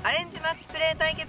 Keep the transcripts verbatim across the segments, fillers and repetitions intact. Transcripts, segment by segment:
アレンジマッチプレー対決。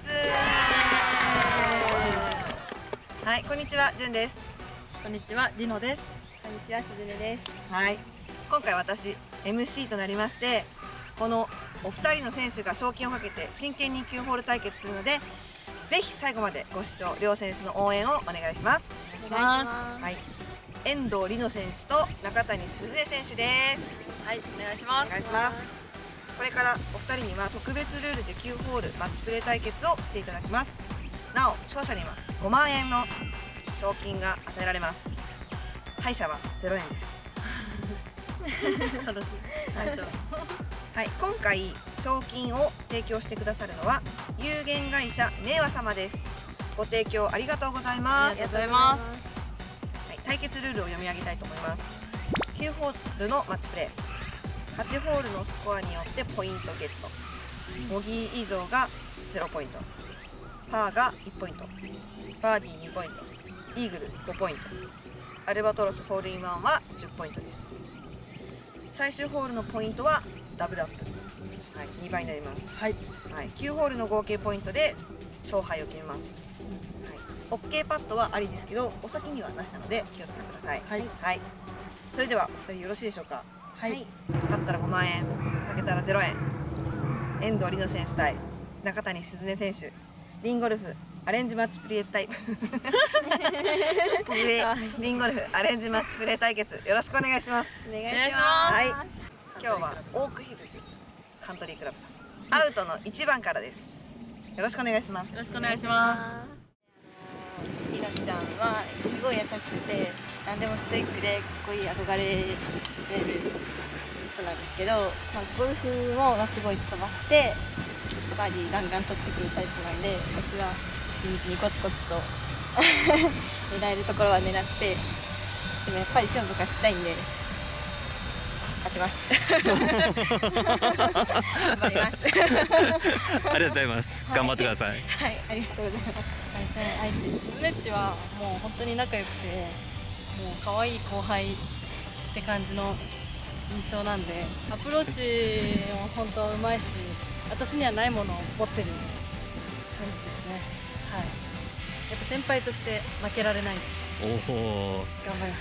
はい、こんにちは、じゅんです。 こんにちは、りのです。 こんにちは、すずねです。 はい、今回私 エムシー となりまして、このお二人の選手が賞金をかけて真剣にきゅうホール対決するので、ぜひ最後までご視聴、両選手の応援をお願いします。 お願いします。 はい、遠藤里乃選手と中谷すずね選手です。 はい、お願いします。 お願いします。これからお二人には特別ルールできゅうホールマッチプレー対決をしていただきます。なお勝者にはごまんえんの賞金が与えられます。敗者はゼロえんです。 楽しい。敗者。 はい、今回賞金を提供してくださるのは有限会社明和様です。ご提供ありがとうございます。 ありがとうございます。 はい、対決ルールを読み上げたいと思います。きゅうホールのマッチプレー、はちホールのスコアによってポイントゲット、ボギー以上がゼロポイント、パーがいちポイント、バーディーにポイント、イーグルごポイント、アルバトロスホールインワンはじゅうポイントです。最終ホールのポイントはダブルアップ、はい、にばいになります。 はい、 はい、きゅうホールの合計ポイントで勝敗を決めます。はい、オッケーパットはありですけど、お先にはなしなので気をつけてください。 はい、 はい、それではお二人よろしいでしょうか。 はい、 勝ったらごまんえん、負けたらゼロえん。遠藤里乃選手対中谷すずね選手、リンゴルフアレンジマッチプレー対リンゴルフアレンジマッチプレー対決、よろしくお願いします。 お願いします。 はい、今日はオークヒルズカントリークラブさん、アウトのいちばんからです。よろしくお願いします。 よろしくお願いしまりのちゃんはすごい優しくて、何でもストイックでかっこいい、憧れれる人なんですけど、まあ、ゴルフもまあすごい飛ばしてバーディーガンガン取ってくるタイプなんで、私は地道にコツコツと狙えるところは狙って、でもやっぱり勝負勝ちたいんで勝ちます。頑張ります。 ありがとうございます。 はい、 頑張ってください。 はい、ありがとうございます。 対戦相手スズネッチはもう本当に仲良くて、もう可愛い後輩って感じの印象なんで、アプローチも本当うまいし、私にはないものを持ってる感じですね。はい。やっぱ先輩として負けられないです。 おお、 頑張ります。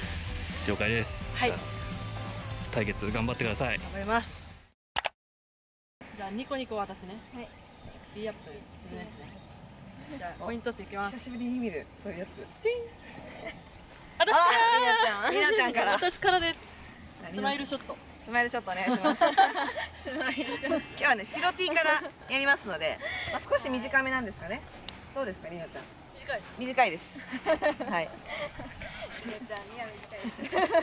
了解です。 はい。 対決頑張ってください。 頑張ります。じゃあニコニコ私ね。 はい。 Bアップするやつね。じゃあポイント数いきます。 久しぶりに見るそういうやつ。 私からりなちゃんから。 私からです。スマイルショット。 スマイルショットお願いします。今日はね白 T からやりますので、まあ、少し短めなんですかね。どうですかりなちゃん。 短いです。 短いです。はい。 りのちゃんには短いです。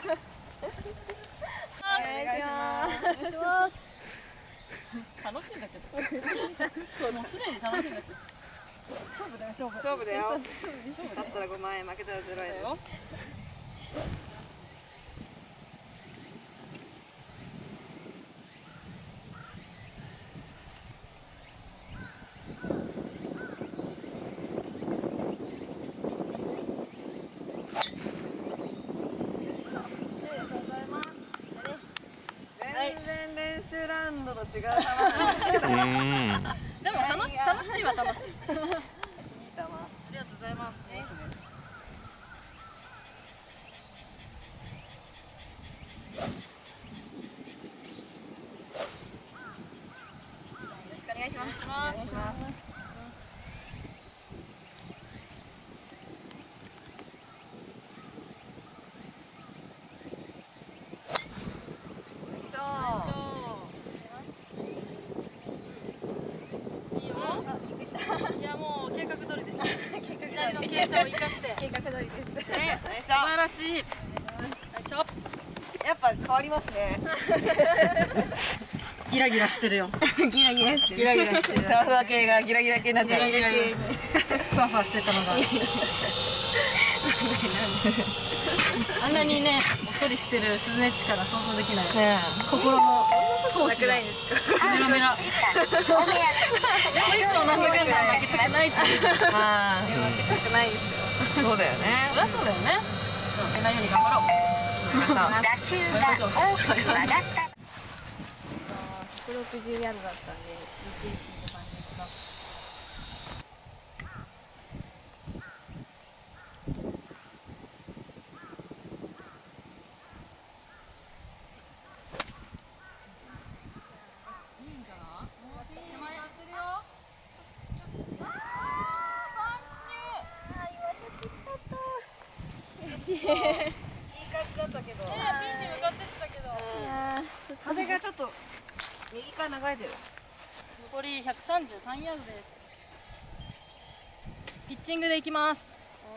お願いします。 楽しいんだけど。そう、もうすでに楽しいんだけど。勝負だよ、勝負。 勝負だよ。勝ったらごまんえん、負けたらゼロえんです。全然練習ラウンドと違う球なんですけど。 うーん。 でも楽しい、楽しいは楽しい。 いい球。 ありがとうございます。よろしくお願いします。 ろしくお願いします。いいよ。いやもう計画通りでしょ。左の傾斜を生かして。 計画通りです。 ね、素晴らしい。よいしょ。 やっぱ変わりますね。 ギラギラしてるよ。 ギラギラしてる。 ギラギラしてる。 ふわふわ系がギラギラ系になっちゃう。 ギラギラ系。ふわふわしてたのが。あんなにね、おっとりしてるスズネッチから想像できない。心の闘志がメラメラ。でもいつもなんだかんだ負けたくないっていう。 あ負けたくないですよ。 あ、そうだよね。 そりゃそうだよね。負けないように頑張ろう。 さあ、 頑張りましょう。 ひゃくろくじゅうヤードだったんで、にじゅうきゅうばんでます。 いい感じだったけど、 ピンに向かってったけど、 風がちょっと右から流れてる。 残りひゃくさんじゅうさんヤードです。ピッチングでいきます。 はい。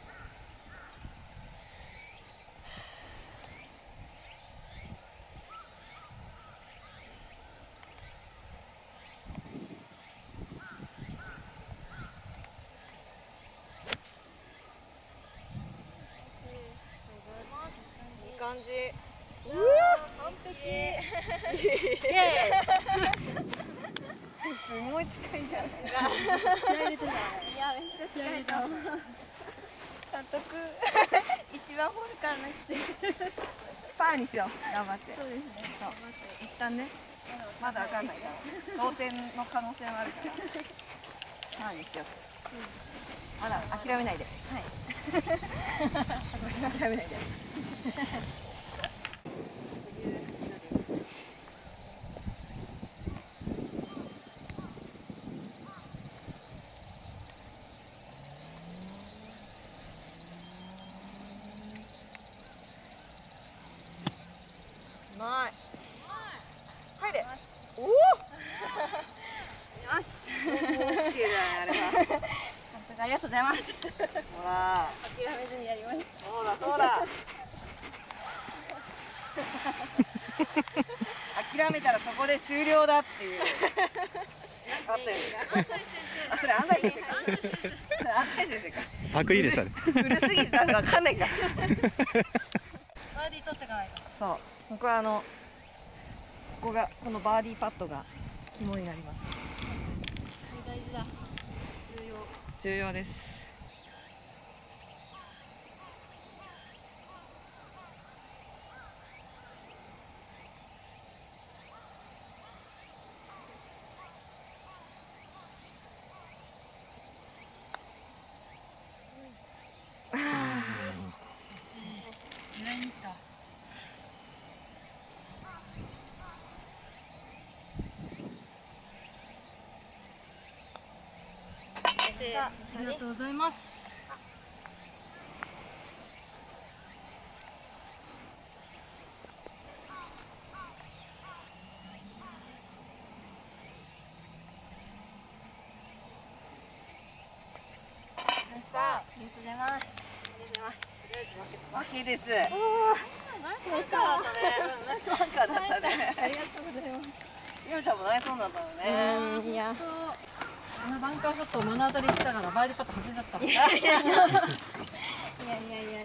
いい感じ。うわ、完璧。すごい近いじゃん。 いやめっちゃ近いと思う。監督一番ホールからなくてパーにしよう。頑張って。そうですね。そう。一旦ね。まだわかんないから。同点の可能性もあるから。パーにしよう。まだ諦めないで。はい。諦めないで。ない。入れ。おお。よし。大きいだね、あれは。 監督ありがとうございます。 ほら。 諦めずにやります。 そうだ、そうだ。諦めたらそこで終了だっていう。あったよね。あ、それ安西先生か。安西先生か。 パクリでしたね。 古すぎてわかんないか。 バーディー取っていかないと。 そう、僕はあの。ここが、このバーディーパットが肝になります。 大事だ。 重要。重要です。 狙いに行った。ありがとうございます。 ありがとうございます。 負けです。 ナイスバンカーだったね。 ナイスバンカーだったね。 ありがとうございます。 ゆうちゃんもナイスオンだったのね。 いや。 あのバンカーショットを目の当たりにしたからバーディーパット外れちゃった。 いやいやいやいや。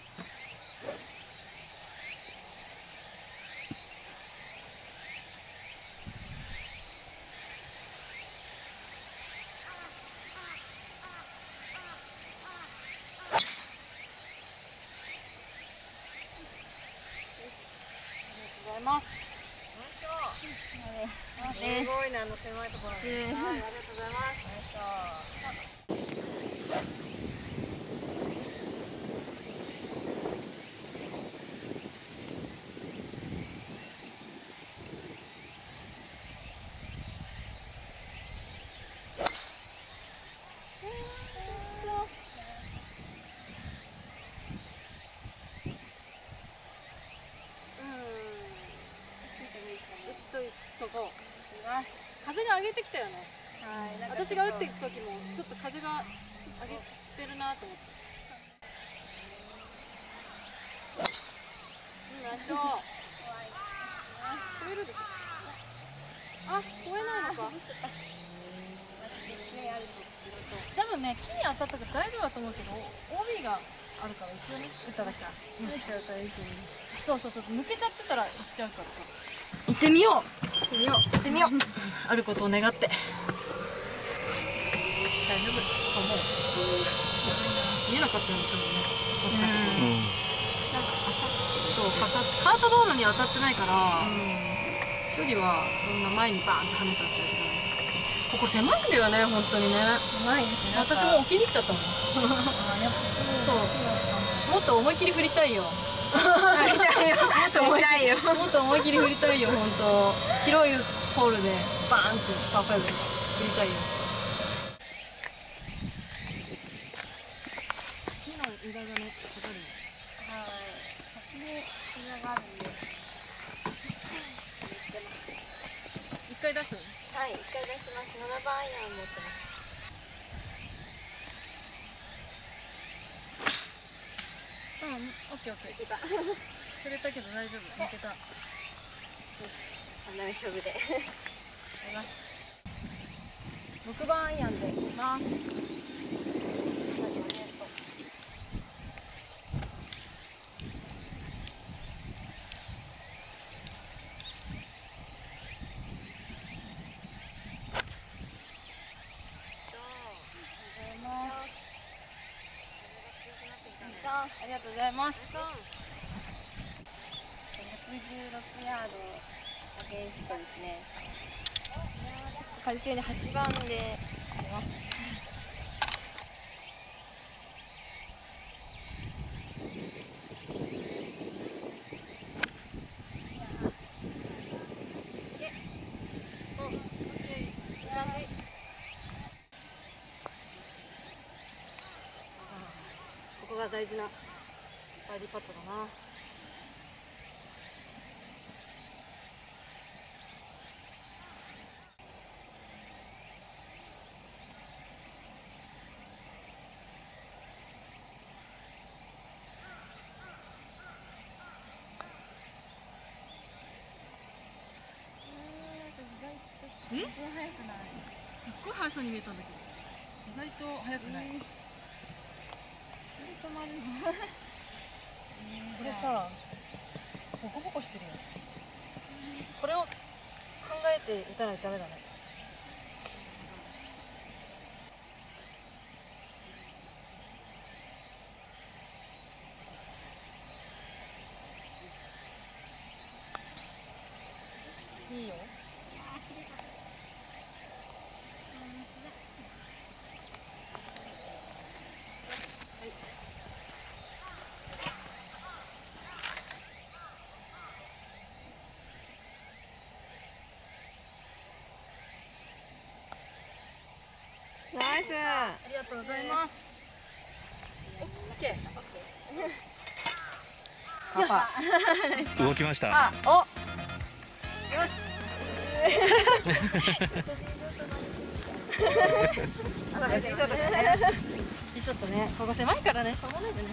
ございます。 すごいね、あの狭いところに。はい、ありがとうございます。 風が上げてきたよね。私が打っていく時もちょっと風が上げてるなと思って。うん、ナイスショー。超えるでしょ。あ、超えないのか。多分ね、木に当たったから大丈夫だと思うけど、オービー があるから一応ね、打っただけ。うん、そうそうそう、抜けちゃってたら行っちゃうからさ。行ってみよう。行ってみよう。行ってみよう。あることを願って。大丈夫と思う。見えなかったよね、ちょうどね。落ちたところ。なんか傘。そう、傘。カート道路に当たってないから。距離はそんな前にバーンって跳ねたってわけじゃない。 ここ狭いんだよね、本当にね。 狭いですね。 私もお気に入っちゃったもん。そうもっと思い切り振りたいよ。 やりたいよ。 もっと思いやりたいよ。 もっと思い切り振りたいよ、本当。広いホールでバーンってパーファイブ振りたいよ。木の枝がね、かかるの。 はい。先に砂があるんで。 一回出す。 はい、一回出します。七番アイアン持ってます。 うん、オッケーオッケー。 いけた。 触れたけど大丈夫。抜けた。 三打目勝負で。 六番アイアンでいきます。ありがとうございます。 ひゃくじゅうろくヤードアゲンストですね。風中にはちばんで出ます。 ここが大事なバーディーパットだな。え？すっごい速さに見えたんだけど、意外と速くない。 止まるの。 これさ、ボコボコしてるよ。これを考えて打たないとダメだね。いいよ。 ナイス。 ありがとうございます。オッケー。 パパ。 動きました。 あ、お。 よし。いいショットね。ここ狭いからね、しょうがないでね。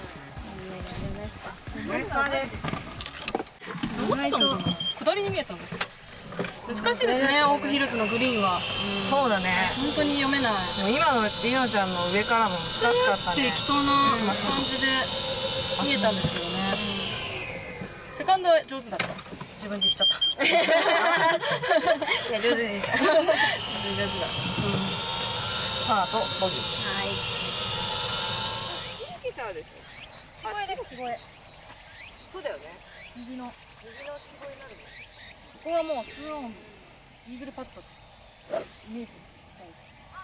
どうだったのかな。下りに見えたの。難しいですね、オークヒルズのグリーンは。 そうだね。 本当に読めない。 でも今のりのちゃんの上からも難しスかったーってねいきそうな感じで見えたんですけどね。セカンドは上手だった。自分で言っちゃった。 いや上手です。上手だ。 パーとボギー。 はい。 突き抜けちゃうでしょ。 聞こえです、聞こえ。 そうだよね。 右の。 右の聞こえになるもん。 ここはもうツーオンイーグルパットイメージしたい。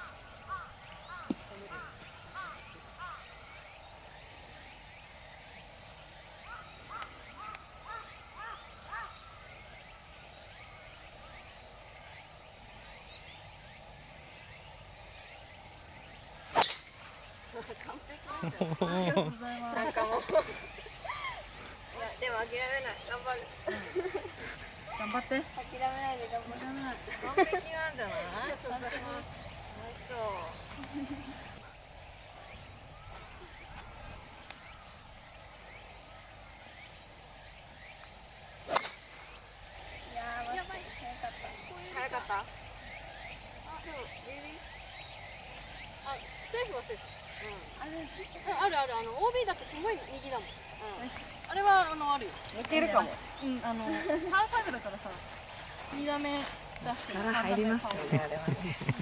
なんかもう。いやでも諦めない。頑張る。 頑張って。 諦めないで頑張る。 完璧なんじゃない？ナイスショッいやーやばい。早かった。 早かった？ あ、でも指あ、セーフはセーフ。 あれあるある、あの オービー だけすごい右だもん。あれはあのあるよ。 抜けるかも。 うん、あのパーファイブだからさ、に打目出して力入りますよね、あれはね。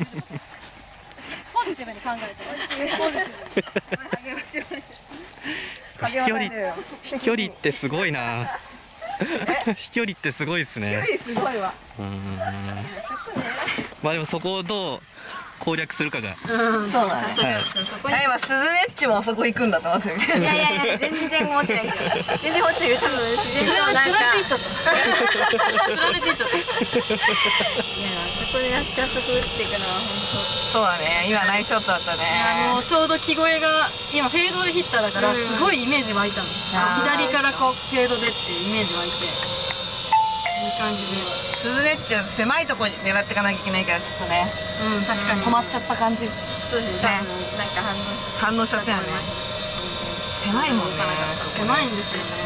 ポジティブに考えて。ポジティブに。 飛距離飛距離ってすごいな。飛距離ってすごいですね。 すごいわ。 うん。 まあでもそこをどう攻略するかが。 そうだね。 はいそうそこにあ、今スズネッチもあそこ行くんだと思ってるみたいいな。 やいやいや全然思ってないですよ。全然思ってる多分自然それはとなんかつられていっちゃったつられていっちゃった。 いやそこでやってあそこ打っていくのは本そうだね。今ナイスショットだったいやもうね。 ちょうど木越えが今フェードでヒッターだからうんすごいイメージ湧いたの、 あー左からこうフェードでっていうイメージ湧いていい感じで、 スズネッチは狭いところに狙っていかなきゃいけないからちょっとね、 うん確かに止まっちゃった感じ。 当そうですね。多分なんか反応し反応しちゃったよね。狭いもんね。そこね狭いんですよね。 ね。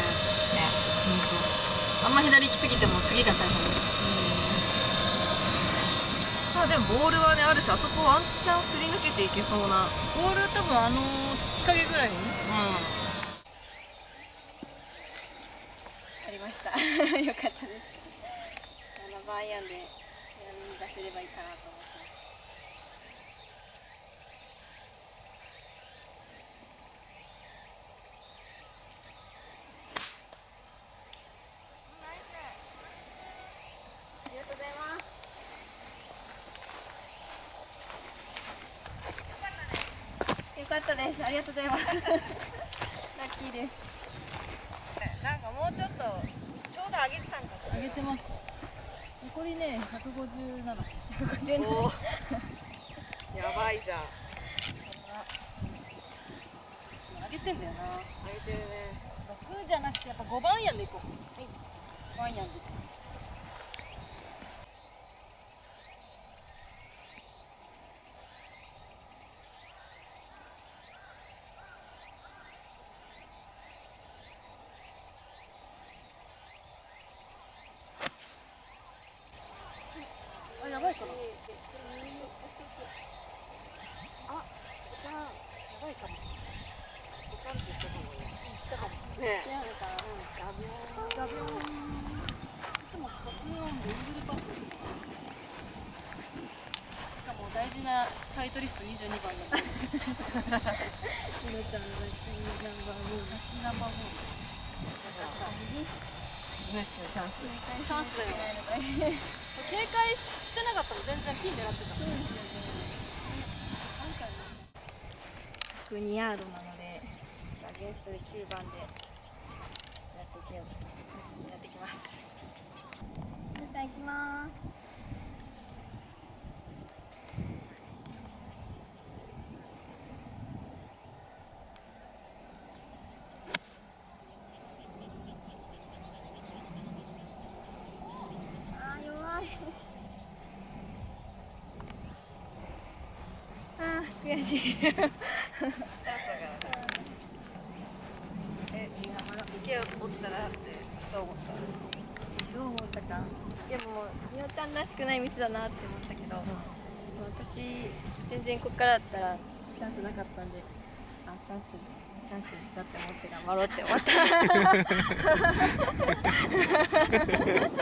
本当あんま左行き過ぎても次が大変でした。 まあでもボールはねあるし、あそこワンチャンすり抜けていけそうな。 ボール多分あの日陰ぐらいにうありました。よかったです。ななばんアイアンで南に出せればいいかなと思ってます。ありがとうございます。よかったです。ありがとうございます。ラッキーです。 ん。なんかもうちょっとちょうど上げてたんか上げてます。残りねひゃくごじゅうなな。 な。おお。やばいじゃん。 上げてんだよな。 上げてるね。 ろくじゃなくてやっぱごばんアイアンでいこう。はい。ごばんアイアンでいこう。あ、やばいかな。あ、じゃあやばいかも。ちゃんと言ったかもね。言ったかも。 ねいやなんか、うん、ガビョン。ガビョン。いつもコツオンでイーグルパット。しかも大事なタイトリストにじゅうにばんだった。ひろちゃんのラッキーナンバームーン。ラッキーナンバームーン。 ねチャンス。 チャンスだよ。警戒してなかったら全然ピン狙ってた。 ひゃくにヤードなので、アゲンストできゅうばんでやっていけよう。やってきます。じゃあ行きます。あー弱い。あー悔しい。 チャンスだからね。え、池落ちたなってどう思った？ どう思ったか。でもみおちゃんらしくないミスだなって思ったけど、私全然ここからだったらチャンスなかったんで、あチャンスチャンスだって思って頑張ろうって思った。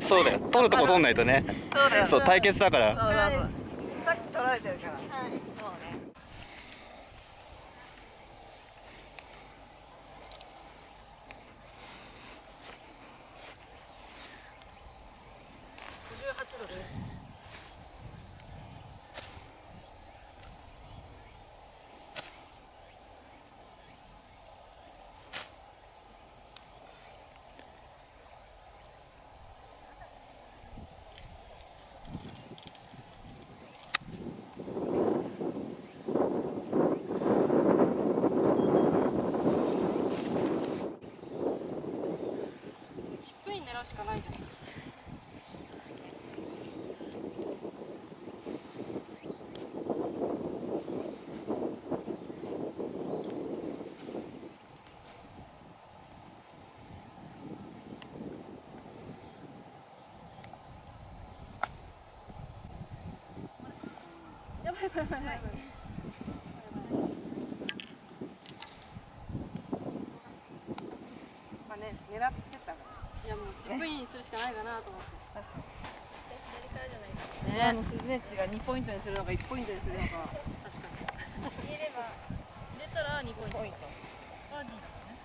そうだよ。取るとこ取んないとね。 そうだよ。 そう対決だから。 そうそうそう。さっき取られてるから。 はい。 そうね。 ごじゅうはちどです。チップイン狙うしかないじゃん。やばいやばいやばいやばい。 まあね、狙ってたから。 いやもうチップインするしかないかなと思って。 確かに。 左からじゃないか。 あのスズネッチがにポイントにするのかいちポイントにするのか。 確かに。 入れれば入れたらにポイント。 ポイント。 バーディーだもんね。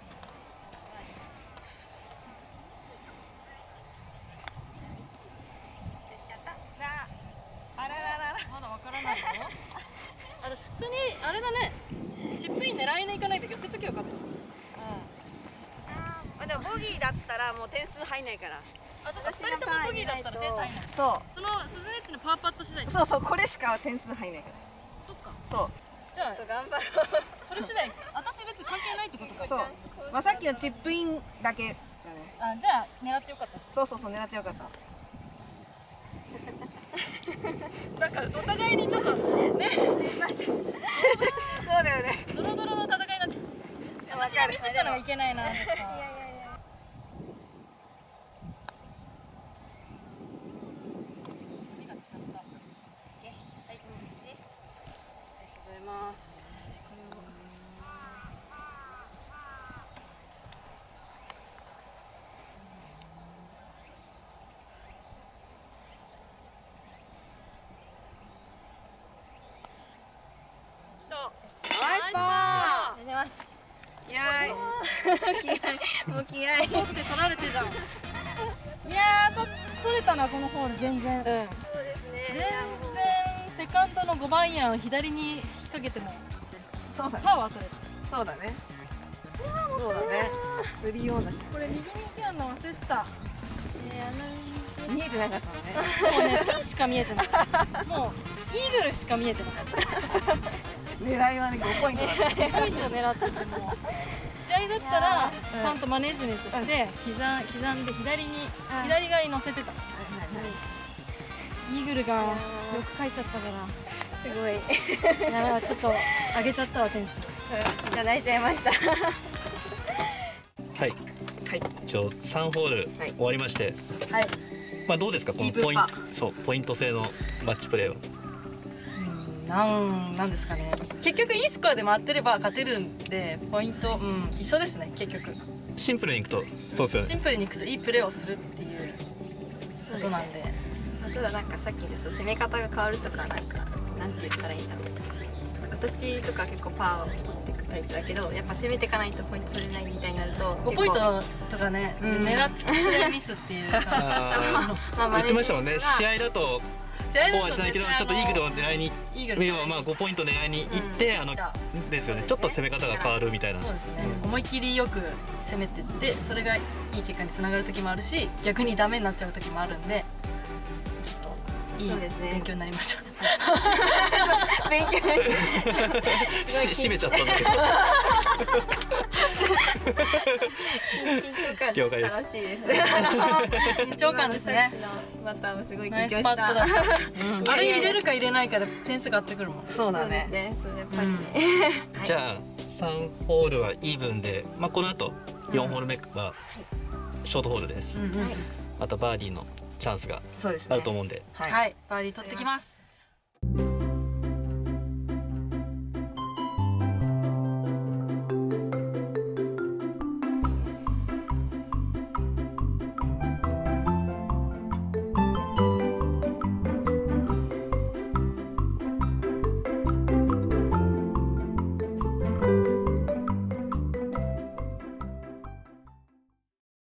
しちゃった。なあ、あららからないの？私普通にあれだね。チップイン狙いに行かないと寄せときゃよかった。 まあでもボギーだったらもう点数入んないから。 あ、そっか、二人ともボギーだったら点数入んない。 そそのスズネッチのパーパット次第。 うそうそう、これしか点数入んないから。 そっか。 そうじゃあ頑張ろう。 それ次第。私別に関係ないってことか。 そう、まあさっきのチップインだけだね。 あ、じゃあ狙ってよかったです。 そうそうそう、狙ってよかった。 なんかお互いにちょっとね、 そうだよね。 ドロドロの戦いになっちゃう。私がミスしたのがいけないな。 ナイスパありがとうございます。 ー。いやー、 気合もう気合い。 取って取られてじゃん。いやー、と取れたなこのホール全然。 うん。 そうですね。 全然セカンドのごばんやん左に引っ掛けてもそうだね。 パーは取れた。 そうだね。そうだね。スリーオンだし。 これ右に行くやんの忘れてた。 見えてなかったのね。 もうねピンしか見えてない。もうイーグルしか見えてなかった。 狙いはね、ごポイントだった。 ポイント狙ってても試合だったらちゃんとマネージメントして刻ん刻んで左に左側に乗せてた。イーグルがよく書いちゃったからすごい。 いやちょっと上げちゃったわ点数。 いただいちゃいました。 はい。 はい。 一応三ホールはい終わりまして、 はい。 まあどうですかこのイーブンポイントパ、 そうポイント制のマッチプレーは。 なんなんですかね。結局いいスコアで回ってれば勝てるんでポイントうん一緒ですね結局。 シンプルにいくとそうですよね。 シンプルにいくといいプレーをするっていうことなんで。 ただなんかさっきのそう攻め方が変わるとかなんかなんて言ったらいいんだろう。私とか結構パーを取っていくタイプだけどやっぱ攻めていかないとポイント取れないみたいになるとごポイントとかね、 うん狙ってプレーミスっていうかあまあー言ってましたもんね。試合合だとこうはしないけどちょっとイーグルを狙いにイーグル要はまあごポイント狙いに行って、あのですよね。ちょっと攻め方が変わるみたいな。 そうですね、思い切りよく攻めてってそれがいい結果につながる時もあるし逆にダメになっちゃう時もあるんでちょっといいそうですね勉強になりました。 勉強し締めちゃったんだけど。 緊張感了解です楽しいです。 緊張感ですね。 バッターもすごい緊ナイ張した。 スパットだった。あれ入れるか入れないかで点数変わってくるもん。 そうだそうですね。 ね。そうやっぱりね。 じゃあさんホールはイーブンで、まあこの後よんホール目がショートホールです。 うんうん。 またバーディーのチャンスがそうですね。 あると思うんで、 はい。 はい、バーディー取ってきます。